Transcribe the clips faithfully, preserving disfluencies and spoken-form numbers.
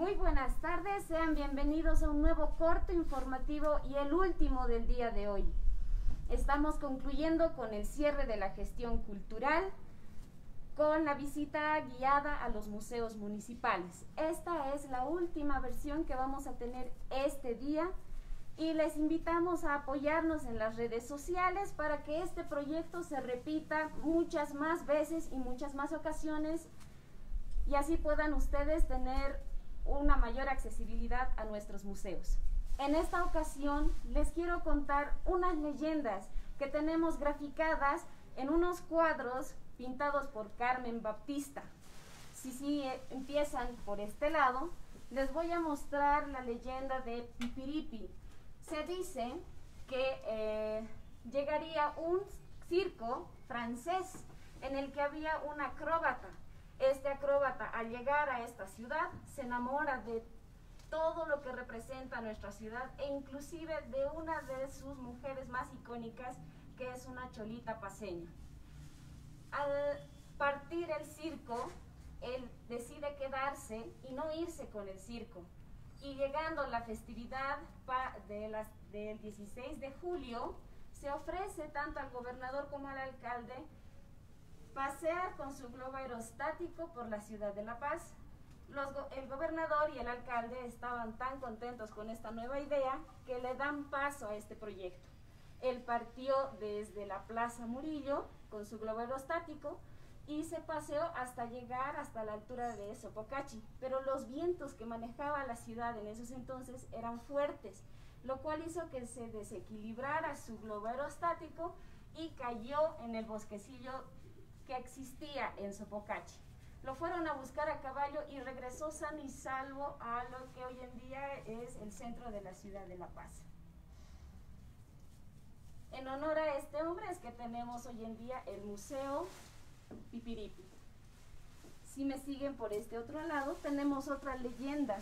Muy buenas tardes, sean bienvenidos a un nuevo corto informativo y el último del día de hoy. Estamos concluyendo con el cierre de la gestión cultural, con la visita guiada a los museos municipales. Esta es la última versión que vamos a tener este día y les invitamos a apoyarnos en las redes sociales para que este proyecto se repita muchas más veces y muchas más ocasiones y así puedan ustedes tener una mayor accesibilidad a nuestros museos. En esta ocasión les quiero contar unas leyendas que tenemos graficadas en unos cuadros pintados por Carmen Baptista. Si, si eh, empiezan por este lado, les voy a mostrar la leyenda de Pipiripi. Se dice que eh, llegaría un circo francés en el que había un acróbata. Este acróbata, al llegar a esta ciudad, se enamora de todo lo que representa nuestra ciudad e inclusive de una de sus mujeres más icónicas, que es una cholita paceña. Al partir el circo, él decide quedarse y no irse con el circo. Y llegando la festividad de las, del dieciséis de julio, se ofrece tanto al gobernador como al alcalde pasear con su globo aerostático por la ciudad de La Paz. Los, el gobernador y el alcalde estaban tan contentos con esta nueva idea que le dan paso a este proyecto. Él partió desde la Plaza Murillo con su globo aerostático y se paseó hasta llegar hasta la altura de Sopocachi, pero los vientos que manejaba la ciudad en esos entonces eran fuertes, lo cual hizo que se desequilibrara su globo aerostático y cayó en el bosquecillo que existía en Sopocachi. Lo fueron a buscar a caballo y regresó sano y salvo a lo que hoy en día es el centro de la ciudad de La Paz. En honor a este hombre es que tenemos hoy en día el Museo Pipiripi. Si me siguen por este otro lado, tenemos otra leyenda.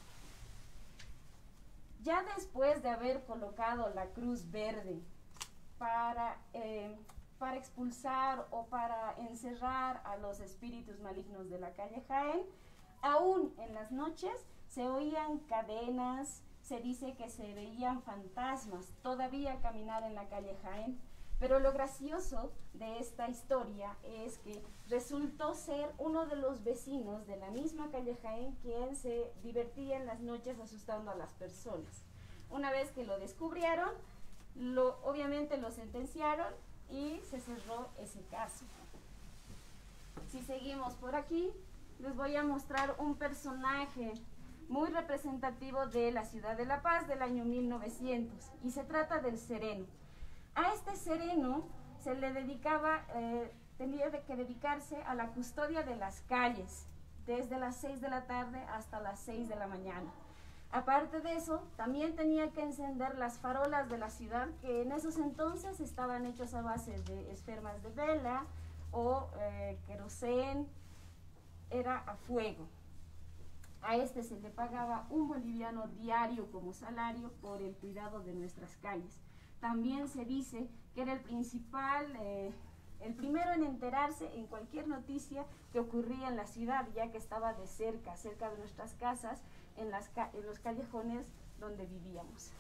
Ya después de haber colocado la cruz verde para, eh, para expulsar o para encerrar a los espíritus malignos de la calle Jaén, aún en las noches se oían cadenas, se dice que se veían fantasmas todavía caminar en la calle Jaén. Pero lo gracioso de esta historia es que resultó ser uno de los vecinos de la misma calle Jaén quien se divertía en las noches asustando a las personas. Una vez que lo descubrieron, lo, obviamente lo sentenciaron y se cerró ese caso. Si seguimos por aquí, les voy a mostrar un personaje muy representativo de la ciudad de La Paz del año mil novecientos y se trata del sereno. A este sereno se le dedicaba, eh, tenía que dedicarse a la custodia de las calles, desde las seis de la tarde hasta las seis de la mañana. Aparte de eso, también tenía que encender las farolas de la ciudad, que en esos entonces estaban hechos a base de espermas de vela o eh, querosén, era a fuego. A este se le pagaba un boliviano diario como salario por el cuidado de nuestras calles. También se dice que era el principal, eh, el primero en enterarse en cualquier noticia que ocurría en la ciudad, ya que estaba de cerca, cerca de nuestras casas, en, las, en los callejones donde vivíamos.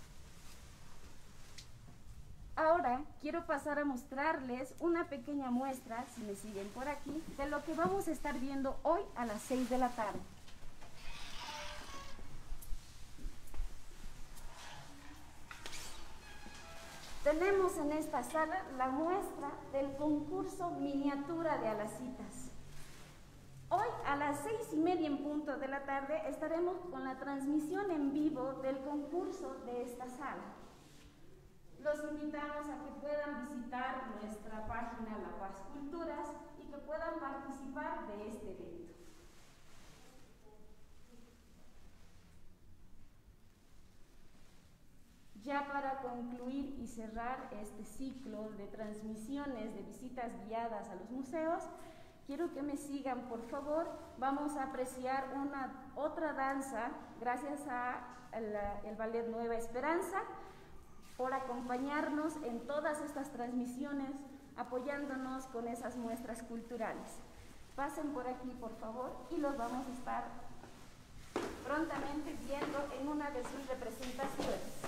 Ahora quiero pasar a mostrarles una pequeña muestra, si me siguen por aquí, de lo que vamos a estar viendo hoy a las seis de la tarde. Tenemos en esta sala la muestra del concurso Miniatura de Alacitas. Hoy a las seis y media en punto de la tarde estaremos con la transmisión en vivo del concurso de esta sala. Los invitamos a que puedan visitar nuestra página La Paz Culturas y que puedan participar de este evento. Ya para concluir y cerrar este ciclo de transmisiones de visitas guiadas a los museos, quiero que me sigan, por favor. Vamos a apreciar una otra danza gracias al ballet Nueva Esperanza por acompañarnos en todas estas transmisiones, apoyándonos con esas muestras culturales. Pasen por aquí, por favor, y los vamos a estar prontamente viendo en una de sus representaciones.